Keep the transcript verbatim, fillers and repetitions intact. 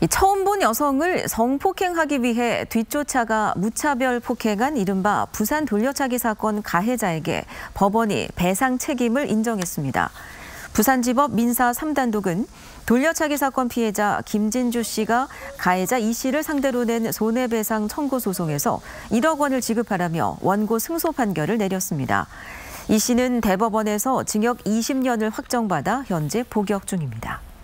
이 처음 본 여성을 성폭행하기 위해 뒤쫓아가 무차별 폭행한 이른바 부산 돌려차기 사건 가해자에게 법원이 배상 책임을 인정했습니다. 부산지법 민사 삼 단독은 돌려차기 사건 피해자 김진주 씨가 가해자 이 씨를 상대로 낸 손해배상 청구 소송에서 일억 원을 지급하라며 원고 승소 판결을 내렸습니다. 이 씨는 대법원에서 징역 이십 년을 확정받아 현재 복역 중입니다.